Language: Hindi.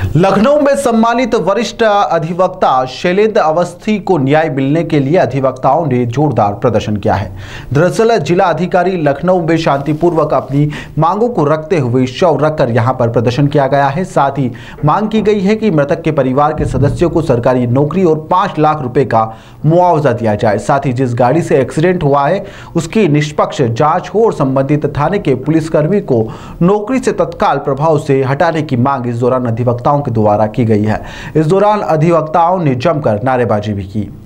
लखनऊ में सम्मानित वरिष्ठ अधिवक्ता शैलेंद्र अवस्थी को न्याय मिलने के लिए अधिवक्ताओं ने जोरदार प्रदर्शन किया है। दरअसल जिला अधिकारी लखनऊ में शांतिपूर्वक अपनी मांगों को रखते हुए शव रखकर यहां पर प्रदर्शन किया गया है। साथ ही मांग की गई है कि मृतक के परिवार के सदस्यों को सरकारी नौकरी और 5 लाख रुपए का मुआवजा दिया जाए। साथ ही जिस गाड़ी से एक्सीडेंट हुआ है उसकी निष्पक्ष जाँच हो और संबंधित थाने के पुलिसकर्मी को नौकरी से तत्काल प्रभाव से हटाने की मांग इस दौरान अधिवक्ताओं के द्वारा की गई है। इस दौरान अधिवक्ताओं ने जमकर नारेबाजी भी की।